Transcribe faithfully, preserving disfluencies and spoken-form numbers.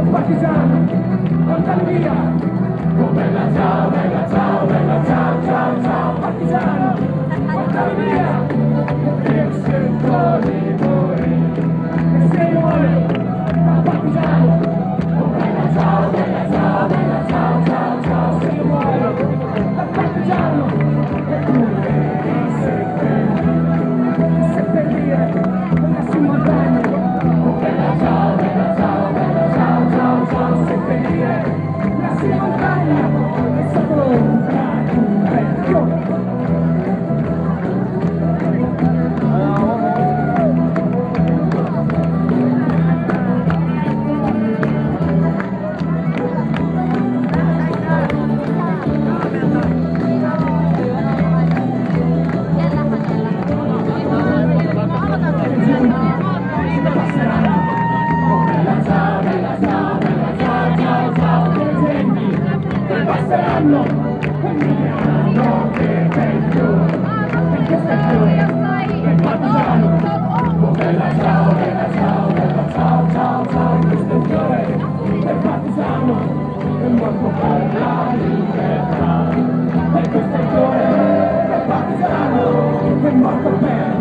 partigiano, portali via. Oh bella ciao, bella ciao, bella ciao, ciao, ciao, partigiano, portali via. Io sento di morire, e se muore, da partigiano. Oh bella ciao, bella ciao, bella ciao, ciao, ciao, se muore, da partigiano. E tu devi seppellire, seppellire, lassù in montagna. Oh bella ciao, bella ciao, bella ciao, ciao, ciao, seppellire, lassù in montagna. È stato un gran vecchio. Passeranno e mi hanno che peggio, e questo è più del partigiano. Oh bella ciao, bella ciao, bella ciao, ciao, ciao, questo è il fiore del partigiano, è morto per la libertà. E questo è il fiore del partigiano, è morto per